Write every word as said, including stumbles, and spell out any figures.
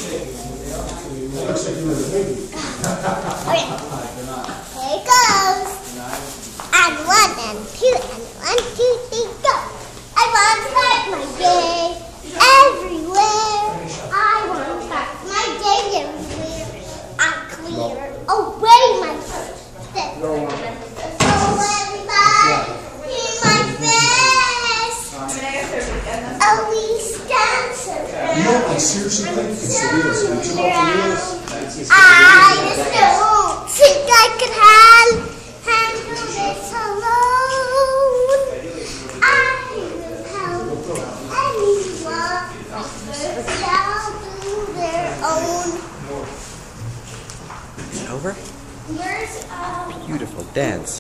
Looks like you were a baby. Okay. Here it goes. And one and two and one, two, three, go. I want to start my day everywhere. I want to start my day everywhere. I clear away my footsteps. Oh, everybody, hear my face. Oh, we dance around. You know, I seriously think it's the wheels. Would you love the wheels? I just don't think I could hand, handle this alone. I will help anyone first down to their own. Is it over? Where's, um, Beautiful dance.